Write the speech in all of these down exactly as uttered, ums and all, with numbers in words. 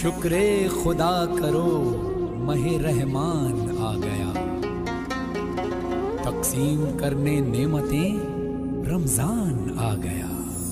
शुक्रे खुदा करो महे रहमान आ गया, तकसीम करने नेमतें रमजान आ गया।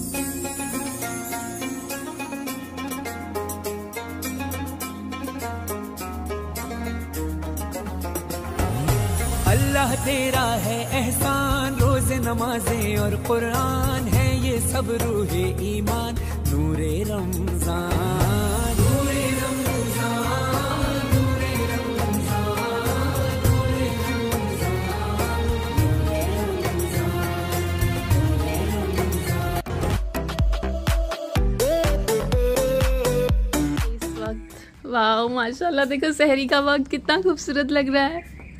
अल्लाह तेरा है एहसान, रोज नमाजें और कुरान है ये सब रूहे ईमान, नूरे रमजान नूरे रमजान नूरे रमजान नूरे रमजान नूरे रमजान। इस वक्त वाह माशाल्लाह, देखो सहरी का वक्त कितना खूबसूरत लग रहा है।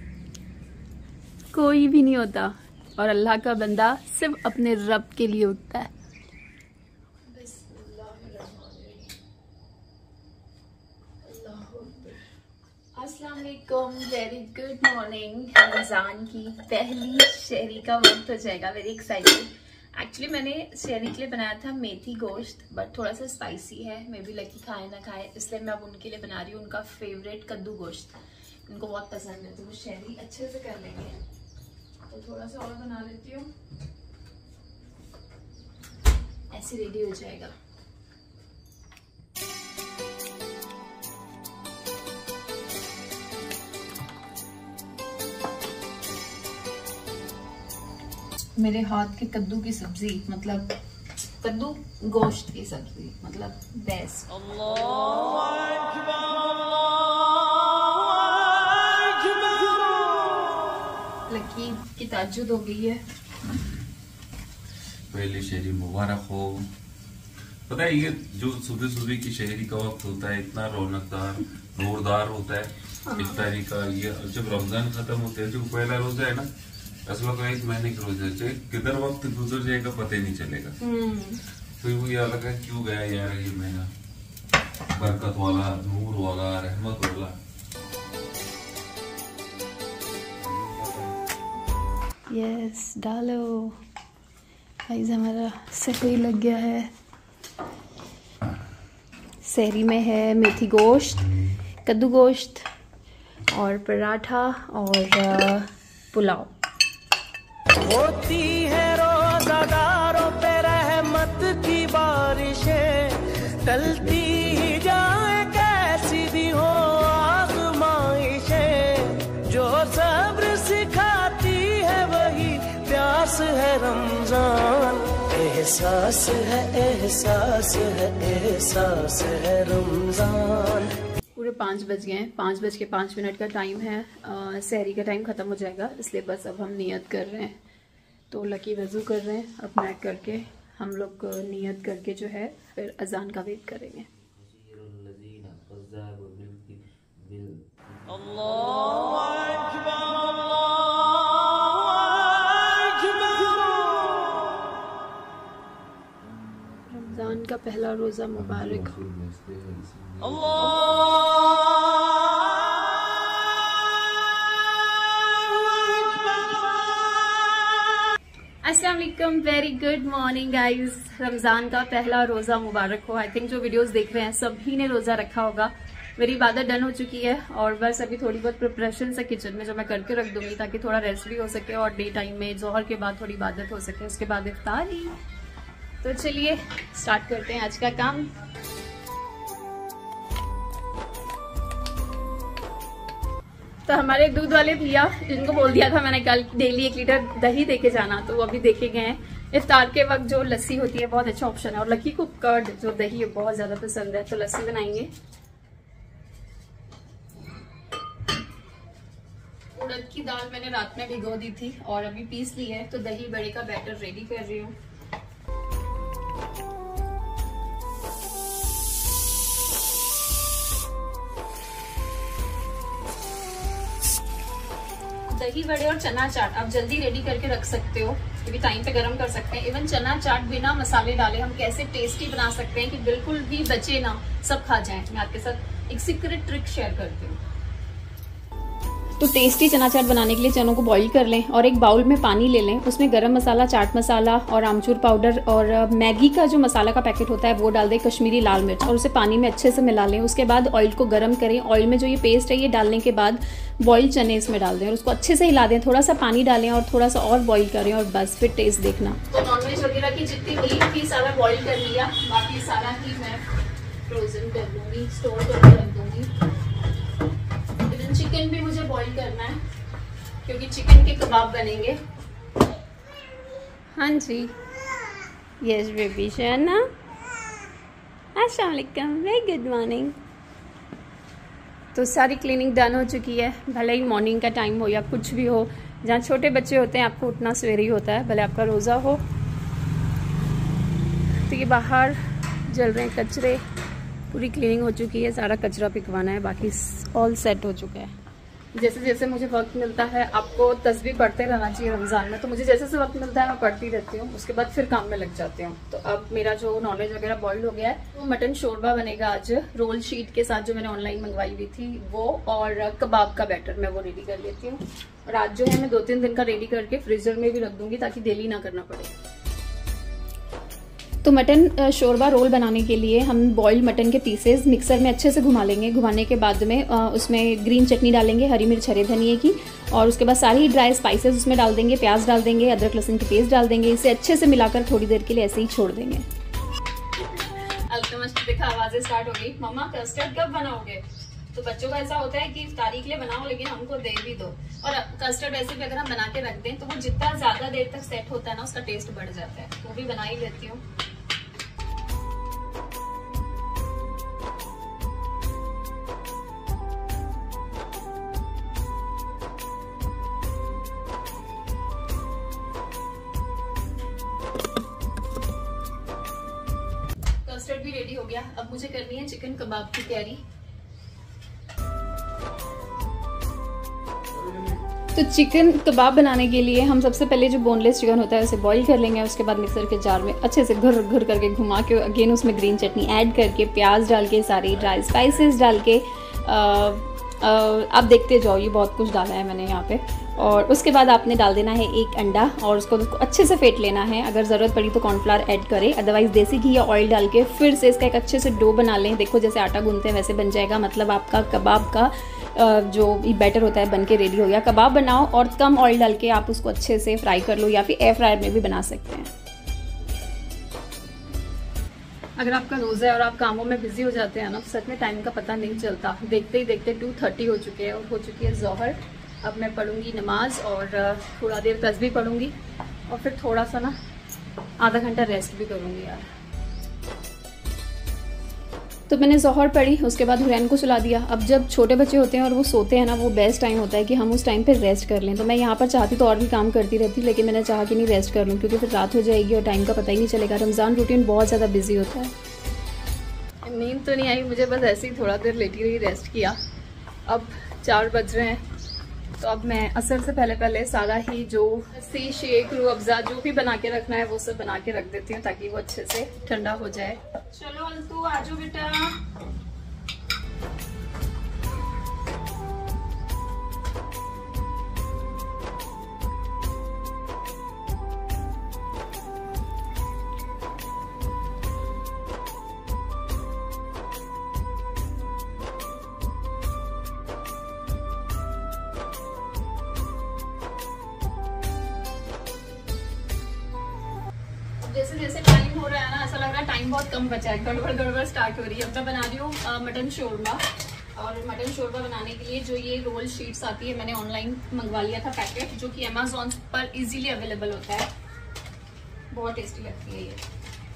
कोई भी नहीं होता और अल्लाह का बंदा सिर्फ अपने रब के लिए उठता है। अस्सलाम वालेकुम, वेरी गुड मॉर्निंग। रमज़ान की पहली शहरी का वक्त हो जाएगा, वेरी एक्साइटेड। एक्चुअली मैंने शहरी के लिए बनाया था मेथी गोश्त, बट थोड़ा सा स्पाइसी है, मे बी लकी खाए ना खाए, इसलिए मैं अब उनके लिए बना रही हूँ उनका फेवरेट कद्दू गोश्त। उनको बहुत पसंद है तो वो शहरी अच्छे से कर लेंगे, तो थोड़ा सा और बना लेती हूँ, ऐसे रेडी हो जाएगा। मेरे हाथ के कद्दू की सब्जी, मतलब कद्दू गोश्त की सब्जी, मतलब बेस्ट। लकी की ताज्जुद हो गई है। पहली शहरी मुबारक हो। पता है ये जो सुबह सुबह की शहरी का वक्त होता है इतना रौनकदार जोरदार होता है, हाँ। इफ्तारी का। ये जब रमजान खत्म होता है, जो पहला रोजा है ना, असल का एक महीने के रोजा है, किधर वक्त गुजर जाएगा पता ही नहीं चलेगा। फिर वो ये लगा क्यों गया यार ये महीना, बरकत वाला, नूर वाला, रहमत वाला। यस yes, डालो गाइस, हमारा सहरी लग गया है। सहरी में है मेथी गोश्त, कद्दू गोश्त और पराठा और पुलाव। होती है रोज़ादारों पे रहमत की बारिशें, टलती ही जाए कैसी भी हो आज़माइशें, जो सब्र सिखाती है वही प्यास है रमजान। एहसास है एहसास है एहसास है रमजान। पूरे पाँच बज गए हैं, पाँच बज के पाँच मिनट का टाइम है, सहरी का टाइम ख़त्म हो जाएगा, इसलिए बस अब हम नियत कर रहे हैं। तो लकी वज़ू कर रहे हैं, अब मैक करके हम लोग नियत करके जो है फिर अजान का वेट करेंगे। रमज़ान का पहला रोज़ा मुबारक हो। अस्सलाम वालेकुम, very good morning guys. Ramzan का पहला रोज़ा मुबारक हो। आई थिंक जो वीडियोस देख रहे हैं सभी ने रोज़ा रखा होगा। मेरी इबादत डन हो चुकी है और बस अभी थोड़ी बहुत प्रिपरेशन है किचन में, जो मैं करके रख दूंगी ताकि थोड़ा रेस्ट भी हो सके और डे टाइम में जोहर के बाद थोड़ी इबादत हो सके, उसके बाद इफ्तारी। तो चलिए स्टार्ट करते हैं आज का काम। तो हमारे दूध वाले भैया, जिनको बोल दिया था मैंने कल डेली एक लीटर दही देके जाना, तो वो अभी देके गए हैं। इफ्तार के वक्त जो लस्सी होती है बहुत अच्छा ऑप्शन है, और लकी को कर्ड जो दही है बहुत ज्यादा पसंद है, तो लस्सी बनाएंगे। उड़द की दाल मैंने रात में भिगो दी थी और अभी पीस ली है, तो दही बड़े का बैटर रेडी कर रही हूँ। दही बड़े और चना चाट आप जल्दी रेडी करके रख सकते हो, क्योंकि टाइम पे गरम कर सकते हैं। इवन चना चाट बिना मसाले डाले हम कैसे टेस्टी बना सकते हैं कि बिल्कुल भी बचे ना, सब खा जाएं। मैं आपके साथ एक सीक्रेट ट्रिक शेयर करती हूँ। तो टेस्टी चना चाट बनाने के लिए चनों को बॉईल कर लें और एक बाउल में पानी ले लें। उसमें गरम मसाला, चाट मसाला और आमचूर पाउडर और मैगी का जो मसाला का पैकेट होता है वो डाल दें, कश्मीरी लाल मिर्च, और उसे पानी में अच्छे से मिला लें। उसके बाद ऑयल को गर्म करें। ऑयल में जो ये पेस्ट है ये डालने के बाद बॉईल चने इसमें डाल दें और उसको अच्छे से हिला दें। थोड़ा सा पानी डालें और थोड़ा सा और बॉईल करें और बस फिर टेस्ट देखना। तो नॉनवेज वगैरह की जितनी मीट थी सारा बॉईल कर लिया, बाकी सारा ही मैं फ्रोजन कर दूँगी, स्टोर करके रख दूँगी। चिकन भी मुझे बॉईल करना है क्योंकि चिकन के कबाब बनेंगे। हाँ जी, यस बेबी शना, अस्सलाम वालेकुम, वेरी गुड मॉर्निंग। तो सारी क्लीनिंग डन हो चुकी है। भले ही मॉर्निंग का टाइम हो या कुछ भी हो, जहाँ छोटे बच्चे होते हैं आपको उठना सवेरे ही होता है, भले आपका रोज़ा हो। तो ये बाहर जल रहे हैं कचरे, पूरी क्लीनिंग हो चुकी है, सारा कचरा पिकवाना है, बाकी ऑल सेट हो चुका है। जैसे जैसे मुझे वक्त मिलता है, आपको तस्बीह पढ़ते रहना चाहिए रमज़ान में, तो मुझे जैसे जैसे वक्त मिलता है मैं पढ़ती रहती हूँ, उसके बाद फिर काम में लग जाती हूँ। तो अब मेरा जो नॉनवेज वगैरह बॉईल हो गया है, वो मटन शोरबा बनेगा आज रोल शीट के साथ, जो मैंने ऑनलाइन मंगवाई हुई थी वो, और कबाब का बैटर मैं वो रेडी कर लेती हूँ। और आज जो है मैं दो तीन दिन का रेडी करके फ्रीजर में भी रख दूंगी ताकि डेली ना करना पड़े। तो मटन शोरबा रोल बनाने के लिए हम बॉइल्ड मटन के पीसेस मिक्सर में अच्छे से घुमा लेंगे। घुमाने के बाद में उसमें ग्रीन चटनी डालेंगे, हरी मिर्च, हरे धनिए की, और उसके बाद सारी ड्राई स्पाइसेस उसमें डाल देंगे, प्याज डाल देंगे, अदरक लहसुन की पेस्ट डाल देंगे। इसे अच्छे से मिलाकर थोड़ी देर के लिए ऐसे ही छोड़ देंगे। अल्तमश देखा, आवाजें स्टार्ट हो गई। मम्मा कस्टर्ड कब बनाओगे? तो बच्चों का ऐसा होता है कि इफ्तारी के लिए बनाओ लेकिन हमको दे भी दो। और कस्टर्ड वैसे भी अगर हम बना के रख दें तो वो जितना ज्यादा देर तक सेट होता है ना, उसका टेस्ट बढ़ जाता है। वो भी बना ही लेती हूँ। कस्टर्ड भी रेडी हो गया। अब मुझे करनी है चिकन कबाब की तैयारी। तो चिकन कबाब बनाने के लिए हम सबसे पहले जो बोनलेस चिकन होता है उसे बॉईल कर लेंगे। उसके बाद मिक्सर के जार में अच्छे से घुर घुर करके घुमा के अगेन उसमें ग्रीन चटनी ऐड करके, प्याज डाल के, सारी ड्राई स्पाइसेस डाल के, आ, आ, आप देखते जाओ, ये बहुत कुछ डाला है मैंने यहाँ पे। और उसके बाद आपने डाल देना है एक अंडा और उसको उसको अच्छे से फेंट लेना है। अगर ज़रूरत पड़ी तो कॉर्नफ्लावर ऐड करें, अदरवाइज़ देसी घी या ऑयल डाल के फिर से इसका एक अच्छे से डो बना लें। देखो जैसे आटा गूंथते हैं वैसे बन जाएगा, मतलब आपका कबाब का जो बैटर होता है बन के रेडी हो गया। कबाब बनाओ और कम ऑयल डाल के आप उसको अच्छे से फ्राई कर लो, या फिर एयर फ्रायर में भी बना सकते हैं। अगर आपका रोज़ा है और आप कामों में बिजी हो जाते हैं ना, तो सच में टाइम का पता नहीं चलता। देखते ही देखते टू थर्टी हो चुके हैं और हो चुकी है ज़ोहर। अब मैं पढ़ूंगी नमाज और थोड़ा देर तस्बीह पढ़ूंगी और फिर थोड़ा सा ना आधा घंटा रेस्ट भी करूंगी यार। तो मैंने ज़ोहर पढ़ी, उसके बाद हुरैन को सुला दिया। अब जब छोटे बच्चे होते हैं और वो सोते हैं ना, वो बेस्ट टाइम होता है कि हम उस टाइम पे रेस्ट कर लें। तो मैं यहाँ पर चाहती तो और भी काम करती रहती, लेकिन मैंने चाहा कि नहीं रेस्ट कर लूँ, क्योंकि फिर रात हो जाएगी और टाइम का पता ही नहीं चलेगा। रमज़ान रूटीन बहुत ज़्यादा बिजी होता है। नींद तो नहीं आई मुझे, बस ऐसे ही थोड़ा देर लेटी रही, रेस्ट किया। अब चार बज रहे हैं, तो अब मैं असर से पहले पहले सारा ही जो सी शेक रूह अफ़ज़ा जो भी बना के रखना है वो सब बना के रख देती हूँ ताकि वो अच्छे से ठंडा हो जाए। चलो अल्तू आजो बेटा। जैसे जैसे टाइम हो रहा है ना, ऐसा लग रहा है टाइम बहुत कम बचा है, गड़बड़ गड़बड़ स्टार्ट हो रही है। अब मैं बना रही हूँ मटन शोरबा, और मटन शोरबा बनाने के लिए जो ये रोल शीट्स आती है मैंने ऑनलाइन मंगवा लिया था पैकेट, जो कि अमेज़ॉन पर इजीली अवेलेबल होता है। बहुत टेस्टी लगती है ये।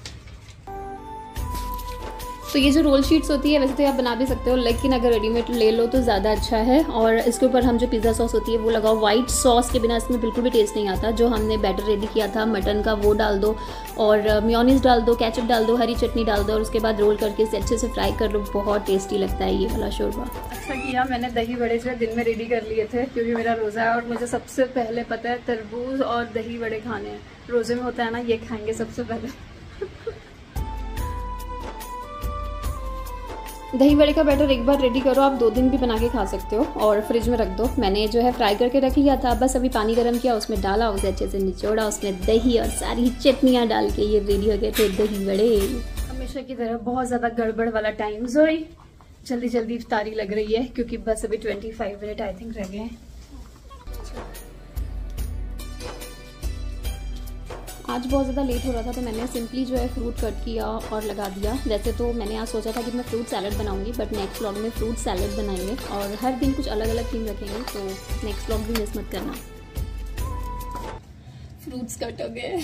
तो ये जो रोल शीट्स होती है वैसे तो आप बना भी सकते हो, लेकिन अगर रेडीमेड ले लो तो ज़्यादा अच्छा है। और इसके ऊपर हम जो पिज़्ज़ा सॉस होती है वो लगाओ। वाइट सॉस के बिना इसमें बिल्कुल भी टेस्ट नहीं आता। जो हमने बैटर रेडी किया था मटन का वो डाल दो, और मेयोनीज डाल दो, केचप डाल दो, हरी चटनी डाल दो, और उसके बाद रोल करके इसे अच्छे से फ्राई कर लो। बहुत टेस्टी लगता है ये वाला शोरबा। अच्छा किया मैंने दही बड़े जो दिन में रेडी कर लिए थे, क्योंकि मेरा रोज़ा है और मुझे सबसे पहले पता है तरबूज और दही बड़े खाने हैं। रोज़े में होता है ना, ये खाएंगे सबसे पहले। दही बड़े का बैटर एक बार रेडी करो, आप दो दिन भी बना के खा सकते हो और फ्रिज में रख दो। मैंने जो है फ्राई करके रख लिया था, बस अभी पानी गर्म किया, उसमें डाला, उसे अच्छे से निचोड़ा, उसमें दही और सारी चटनियाँ डाल के ये रेडी हो गए थे दही बड़े। हमेशा की तरह बहुत ज़्यादा गड़बड़ वाला टाइम जोई, जल्दी जल्दी इफ्तारी लग रही है क्योंकि बस अभी twenty five minute I think रह गए हैं। आज बहुत ज़्यादा लेट हो रहा था तो मैंने सिंपली जो है फ्रूट कट किया और लगा दिया। वैसे तो मैंने आज सोचा था कि मैं फ्रूट सैलड बनाऊंगी, बट नेक्स्ट व्लॉग में फ्रूट सैलड बनाएंगे और हर दिन कुछ अलग अलग थीम रखेंगे, तो नेक्स्ट व्लॉग भी मिस मत करना। फ्रूट्स कट हो गए।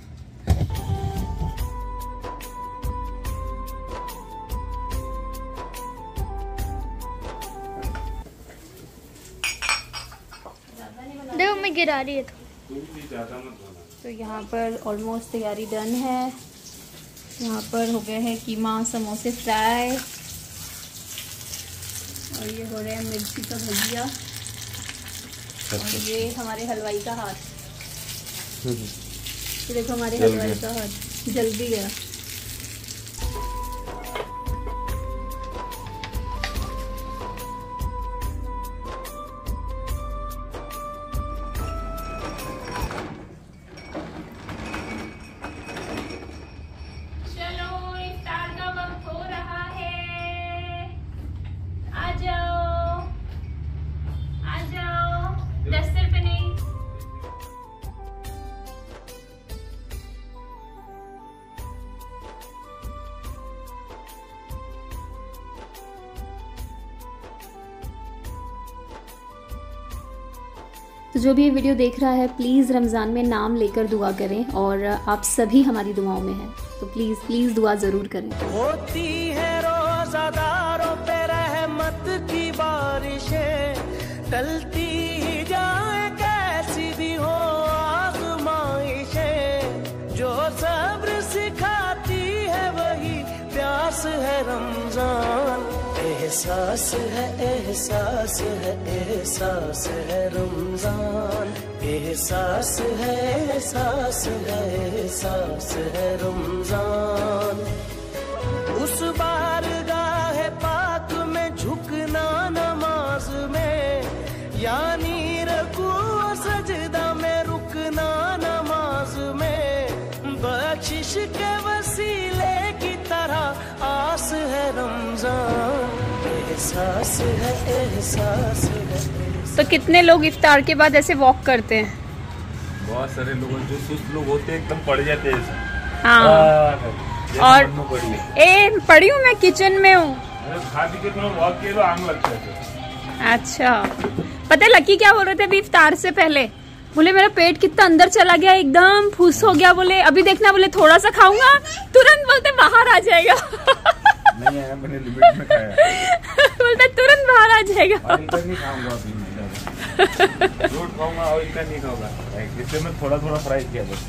देखो मैं गिरा रही है तो यहाँ पर ऑलमोस्ट तैयारी डन है। यहाँ पर हो गए हैं कीमा समोसे फ्राई और ये हो रहे हैं मिर्ची का भजिया और ये हमारे हलवाई का हाथ। ये देखो हमारे हलवाई का हाथ जल भी गया। तो जो भी ये वीडियो देख रहा है प्लीज़ रमज़ान में नाम लेकर दुआ करें और आप सभी हमारी दुआओं में हैं, तो प्लीज़ प्लीज़ दुआ ज़रूर करें। होती है रोज़ादारों पे रहमत की बारिशें, टलती ही जाए कैसी भी हो आज़माइशें, जो सब्र सिखाती है वही प्यास है रमज़ान। एहसास है एहसास है एहसास है रमज़ान, एहसास है एहसास है एहसास है रमज़ान। उस बारगाह पाक में झुकना नमाज में, यानी रकू सजदा में रुकना नमाज में, बख्शिश के वसीले की तरह आस है रमज़ान। एहसास है एहसास है। तो कितने लोग इफ्तार के बाद ऐसे वॉक करते हैं? बहुत सारे लोग जो सुस्त लोग होते हैं एकदम पड़ जाते हैं ऐसा। हाँ और ए पड़ी हूँ मैं किचन में हूँ, खा पी के थोड़ा वॉक किए तो आग लगता है। अच्छा पता है लकी क्या बोल रहे थे अभी इफ्तार से पहले? बोले मेरा पेट कितना अंदर चला गया, एकदम फूस हो गया। बोले अभी देखना, बोले थोड़ा सा खाऊंगा तुरंत बोलते बाहर आ जाएगा। नहीं आया, मैंने लिमिट में खाया। बोलते तुरंत बाहर आ जाएगा। नहीं खाऊंगा अभी, फ्रूट खाऊंगा और इतना नहीं खाऊंगा, इसलिए मैं थोड़ा थोड़ा फ्राई किया बस।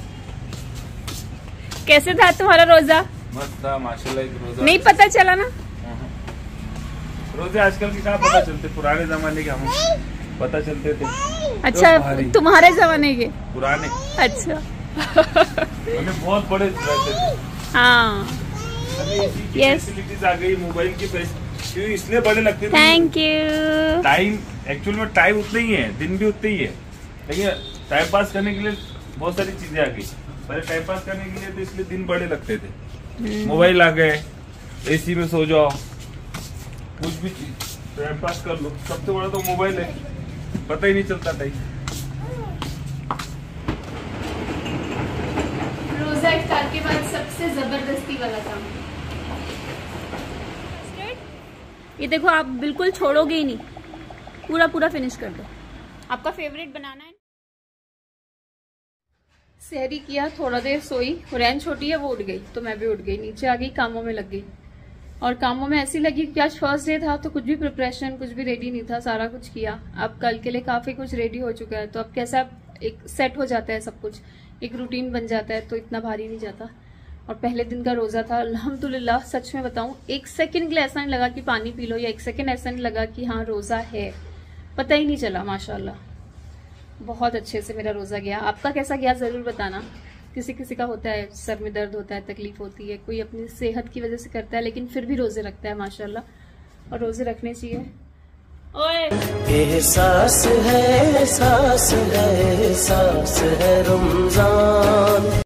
कैसे था तुम्हारा रोजा? मस्त था माशाल्लाह। रोजा नहीं पता चला ना? रोजे आजकल की कहाँ पता चलते, पुराने जमाने के हम पता चलते थे। अच्छा तो तुम्हारे जमाने के पुराने? अच्छा हमें बहुत बड़े रहते थे। हाँ यस फैसिलिटीज आ गई, मोबाइल की क्यों इसलिए बड़े लगते थे। Thank you. टाइम एक्चुअल में टाइम उतना ही है, दिन भी उतना ही है, लेकिन टाइम पास करने के लिए बहुत सारी चीजें आ गई। पहले टाइम पास करने के लिए तो इसलिए दिन बड़े लगते थे। मोबाइल आ गए, एसी में सो जाओ, कुछ भी टाइम पास कर लो। सबसे बड़ा तो मोबाइल है, पता ही नहीं चलता टाइम। रोजा इफ्तार के बाद सबसे जबरदस्ती वाला काम, ये देखो आप बिल्कुल छोड़ोगे ही नहीं, पूरा पूरा फिनिश कर दो। आपका फेवरेट बनाना है। सहरी किया, थोड़ा देर सोई, रैन छोटी है वो उठ गई तो मैं भी उठ गई, नीचे आ गई, कामों में लग गई। और कामों में ऐसी लगी कि आज फर्स्ट डे था तो कुछ भी प्रिपरेशन कुछ भी रेडी नहीं था, सारा कुछ किया। अब कल के लिए काफी कुछ रेडी हो चुका है, तो अब कैसा एक सेट हो जाता है, सब कुछ एक रूटीन बन जाता है, तो इतना भारी नहीं जाता। और पहले दिन का रोजा था, अल्हम्दुलिल्लाह सच में बताऊं एक सेकंड के लिए ऐसा नहीं लगा कि पानी पी लो, या एक सेकंड ऐसा नहीं लगा कि हाँ रोजा है, पता ही नहीं चला। माशाल्लाह बहुत अच्छे से मेरा रोजा गया। आपका कैसा गया जरूर बताना। किसी किसी का होता है सर में दर्द होता है, तकलीफ होती है, कोई अपनी सेहत की वजह से करता है लेकिन फिर भी रोजे रखता है माशाल्लाह। और रोजे रखने चाहिए। ओए एहसास है एहसास है एहसास है रमजान।